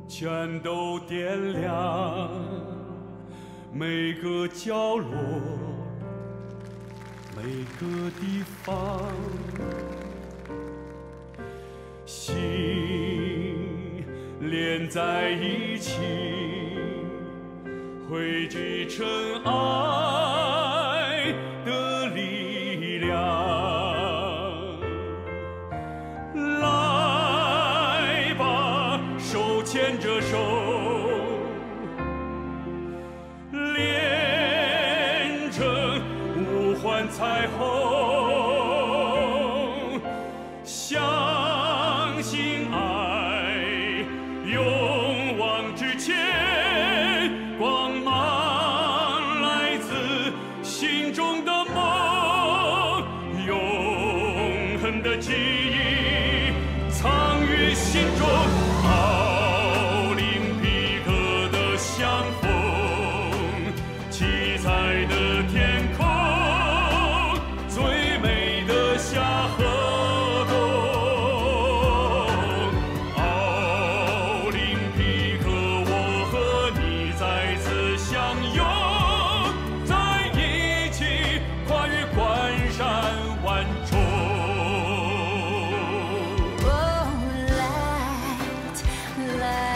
全都点亮每个角落，每个地方，心连在一起，汇聚成爱的力量。来吧，手牵着手，连成五环彩虹，相信爱，勇往直前，光芒来自心中的梦，永恒的记忆藏于心中。奥林匹克的相逢，七彩的天空，最美的夏和冬。奥林匹克，我和你再次相拥，在一起跨越关山万重。 Oh, light, light.